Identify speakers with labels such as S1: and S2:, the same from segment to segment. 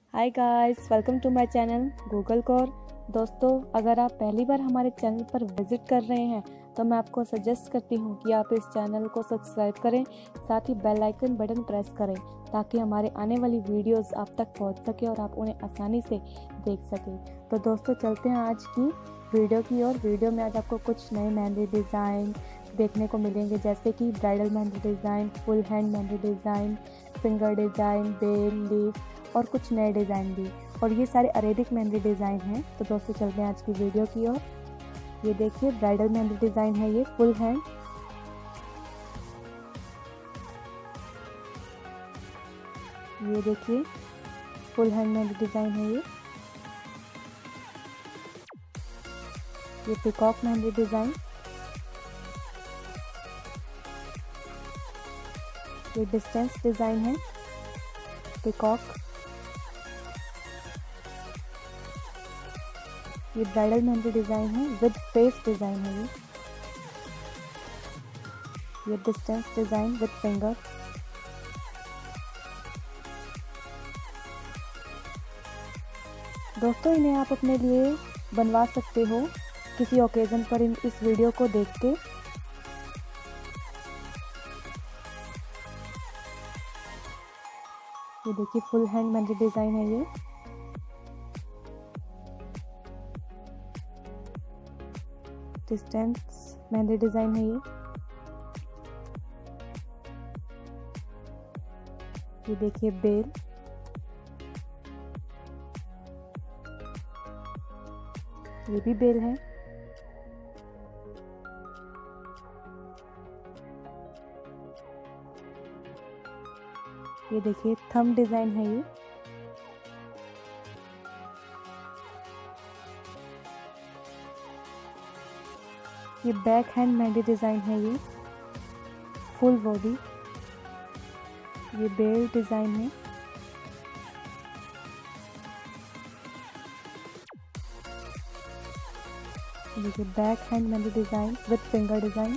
S1: Hi guys, welcome to my channel Google core. दोस्तों, अगर आप पहली बार हमारे चैनल पर विजिट कर रहे हैं तो मैं आपको सजेस्ट करती हूँ कि आप इस चैनल को सब्सक्राइब करें, साथ ही बेल आइकन बटन प्रेस करें ताकि हमारे आने वाली वीडियोस आप तक पहुँच सके और आप उन्हें आसानी से देख सकें। तो दोस्तों, चलते हैं आज की वीडियो की ओर। वीडियो में आज आपको कुछ नए मेहंदी डिज़ाइन देखने को मिलेंगे, जैसे कि bridal mehndi design, full hand mehndi design, finger design, बेल, लीफ और कुछ नए डिज़ाइन भी। और ये सारे अरेबिक मेहंदी डिज़ाइन हैं। तो दोस्तों, चलते हैं आज की वीडियो की ओर। ये देखिए, ब्राइडल मेहंदी डिज़ाइन है, ये फुल हैंड। ये देखिए, फुल हैंड मेहंदी डिज़ाइन है ये पिकॉक मेहंदी डिज़ाइन, ये डिस्टेंस डिज़ाइन है, पिकॉक। ये ब्राइडल मेहंदी डिज़ाइन है विद फेस डिज़ाइन है ये डिस्टेंस डिज़ाइन विद फिंगर। दोस्तों, इन्हें आप अपने लिए बनवा सकते हो किसी ओकेज़न पर इस वीडियो को देख के। ये देखिए, फुल हैंड मेहंदी डिज़ाइन है ये। डिस्टेंस मेहंदी डिज़ाइन है ये देखिए, बेल। ये भी बेल है। ये देखिए, थंब डिज़ाइन है ये बैक हैंड मेहंदी डिज़ाइन है ये फुल बॉडी। ये बेल डिज़ाइन है। देखिए, back hand mehndi design with finger design.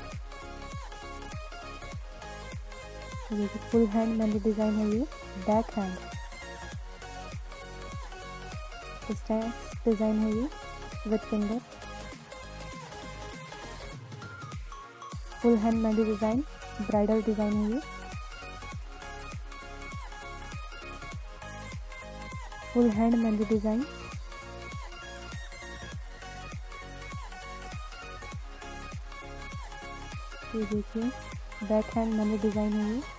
S1: देखिए, फुल हैंड मेहंदी डिज़ाइन है ये बैक हैंड। डिस्टेंस डिज़ाइन है ये with finger. Full hand mehndi design bridal design है ये। Full hand mehndi design. ये देखिए, बैक हैंड मेहंदी डिज़ाइन है ये।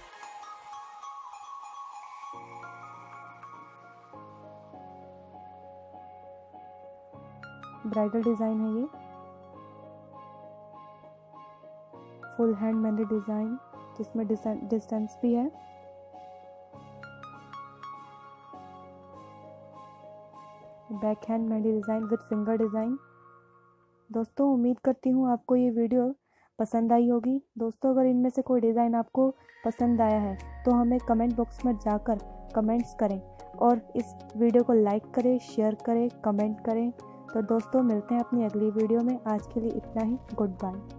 S1: ब्राइडल डिज़ाइन है ये। फुल हैंड मेहंदी डिज़ाइन जिसमें डिस्टेंस भी है। Back hand mehndi design with finger design. दोस्तों, उम्मीद करती हूँ आपको ये वीडियो पसंद आई होगी। दोस्तों, अगर इनमें से कोई डिज़ाइन आपको पसंद आया है तो हमें कमेंट बॉक्स में जाकर कमेंट्स करें और इस वीडियो को लाइक करें, शेयर करें, कमेंट करें। तो दोस्तों, मिलते हैं अपनी अगली वीडियो में। आज के लिए इतना ही। Good bye.